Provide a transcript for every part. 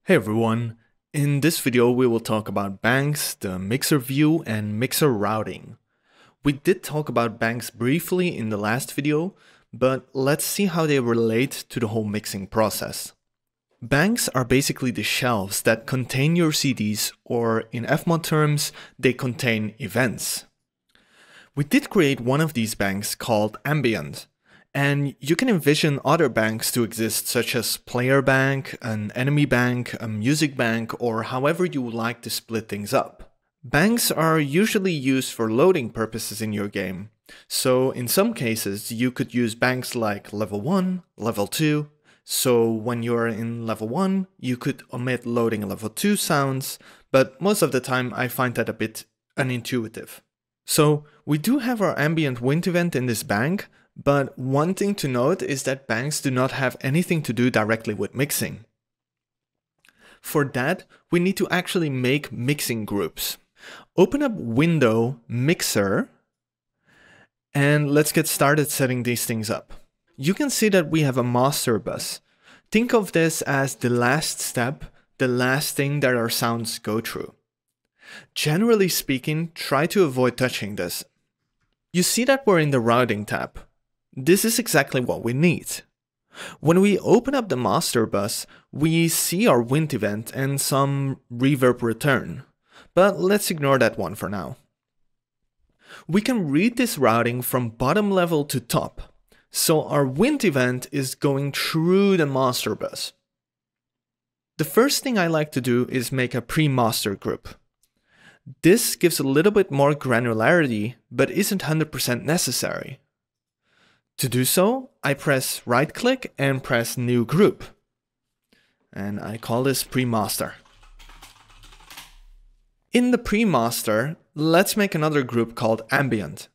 Hey everyone, in this video we will talk about banks, the mixer view and mixer routing. We did talk about banks briefly in the last video, but let's see how they relate to the whole mixing process. Banks are basically the shelves that contain your CDs, or in Fmod terms, they contain events. We did create one of these banks called Ambient. And you can envision other banks to exist, such as player bank, an enemy bank, a music bank, or however you would like to split things up. Banks are usually used for loading purposes in your game. So in some cases, you could use banks like level 1, level 2. So when you're in level 1, you could omit loading level 2 sounds, but most of the time I find that a bit unintuitive. So we do have our ambient wind event in this bank, but one thing to note is that banks do not have anything to do directly with mixing. For that, we need to actually make mixing groups. Open up Window, Mixer, and let's get started setting these things up. You can see that we have a master bus. Think of this as the last step, the last thing that our sounds go through. Generally speaking, try to avoid touching this. You see that we're in the Routing tab. This is exactly what we need. When we open up the master bus, we see our wind event and some reverb return, but let's ignore that one for now. We can read this routing from bottom level to top, so our wind event is going through the master bus. The first thing I like to do is make a pre-master group. This gives a little bit more granularity, but isn't 100% necessary. To do so, I press right-click and press New Group. And I call this Pre-Master. In the Pre-Master, let's make another group called Ambient.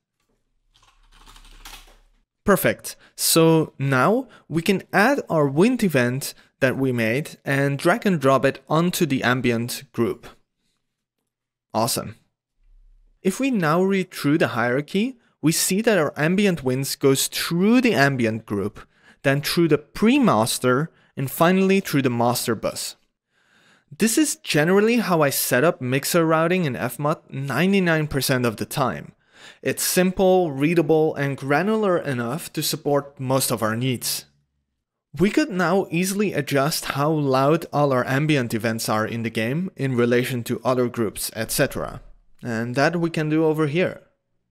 Perfect. So now we can add our wind event that we made and drag and drop it onto the Ambient group. Awesome. If we now read through the hierarchy, we see that our ambient winds goes through the ambient group, then through the pre-master, and finally through the master bus. This is generally how I set up mixer routing in Fmod 99% of the time. It's simple, readable, and granular enough to support most of our needs. We could now easily adjust how loud all our ambient events are in the game in relation to other groups, etc. And that we can do over here.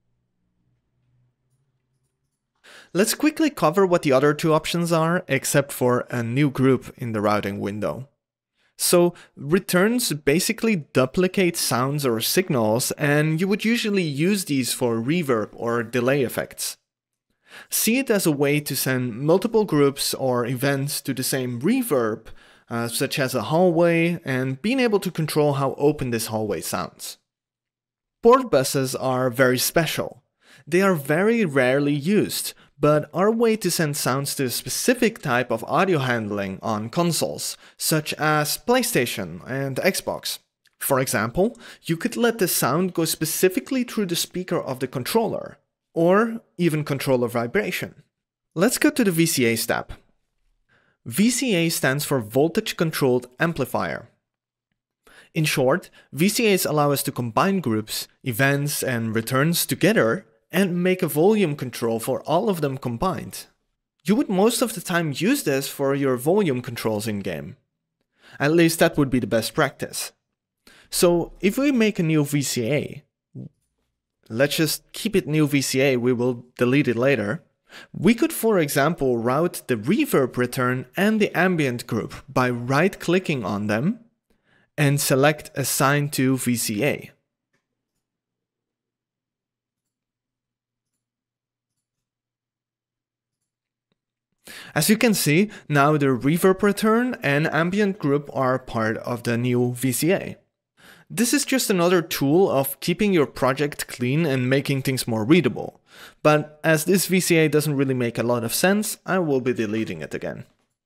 Let's quickly cover what the other two options are, except for a new group in the routing window. So returns basically duplicate sounds or signals, and you would usually use these for reverb or delay effects. See it as a way to send multiple groups or events to the same reverb, such as a hallway, and being able to control how open this hallway sounds. Port buses are very special. They are very rarely used, but are a way to send sounds to a specific type of audio handling on consoles, such as PlayStation and Xbox. For example, you could let the sound go specifically through the speaker of the controller, or even controller vibration. Let's go to the VCA tab. VCA stands for Voltage Controlled Amplifier. In short, VCAs allow us to combine groups, events, and returns together and make a volume control for all of them combined. You would most of the time use this for your volume controls in-game. At least that would be the best practice. So if we make a new VCA, let's just keep it new VCA, we will delete it later. We could, for example, route the reverb return and the ambient group by right-clicking on them and select Assign to VCA. As you can see, now the reverb return and ambient group are part of the new VCA. This is just another tool of keeping your project clean and making things more readable. But as this VCA doesn't really make a lot of sense, I will be deleting it again.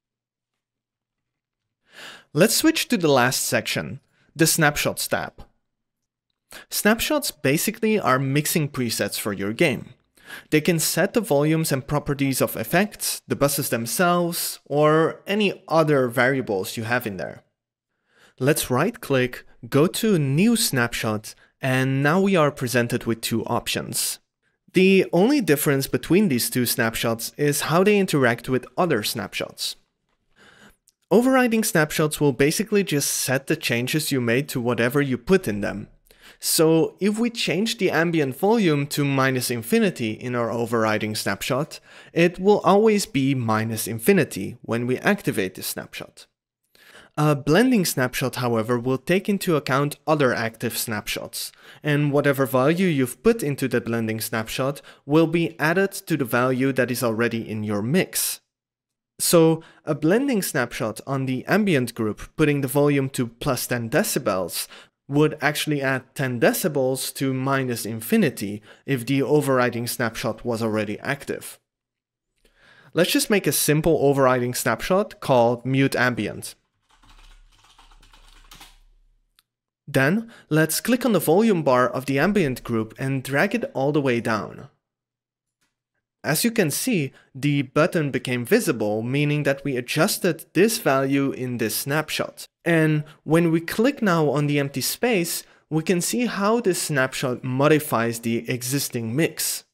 Let's switch to the last section, the Snapshots tab. Snapshots basically are mixing presets for your game. They can set the volumes and properties of effects, the buses themselves, or any other variables you have in there. Let's right-click, go to New Snapshot, and now we are presented with two options. The only difference between these two snapshots is how they interact with other snapshots. Overriding snapshots will basically just set the changes you made to whatever you put in them. So if we change the ambient volume to -infinity in our overriding snapshot, it will always be -infinity when we activate the snapshot. A blending snapshot, however, will take into account other active snapshots, and whatever value you've put into the blending snapshot will be added to the value that is already in your mix. So a blending snapshot on the ambient group, putting the volume to +10 decibels, would actually add 10 decibels to -infinity if the overriding snapshot was already active. Let's just make a simple overriding snapshot called mute ambient. Then, let's click on the volume bar of the ambient group and drag it all the way down. As you can see, the button became visible, meaning that we adjusted this value in this snapshot. And when we click now on the empty space, we can see how this snapshot modifies the existing mix.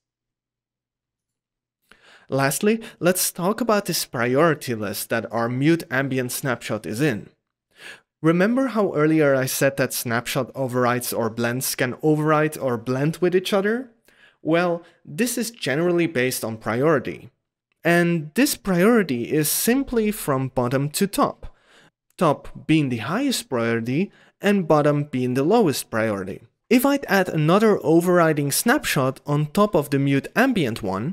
Lastly, let's talk about this priority list that our mute ambient snapshot is in. Remember how earlier I said that snapshot overrides or blends can override or blend with each other? Well, this is generally based on priority. And this priority is simply from bottom to top. Top being the highest priority and bottom being the lowest priority. If I'd add another overriding snapshot on top of the mute ambient one,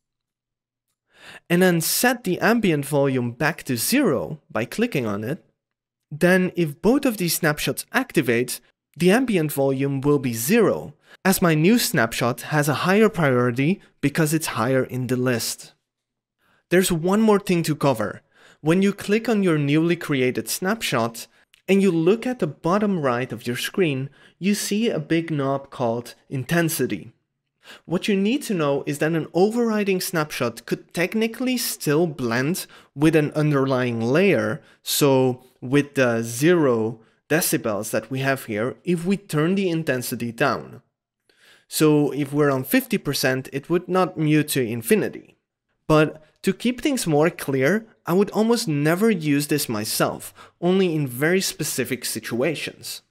and then set the ambient volume back to 0 by clicking on it, then if both of these snapshots activate, the ambient volume will be 0, as my new snapshot has a higher priority because it's higher in the list. There's one more thing to cover. When you click on your newly created snapshot, and you look at the bottom right of your screen, you see a big knob called Intensity. What you need to know is that an overriding snapshot could technically still blend with an underlying layer, so with the 0 decibels that we have here, if we turn the intensity down. So if we're on 50%, it would not mute to infinity. But to keep things more clear, I would almost never use this myself, only in very specific situations.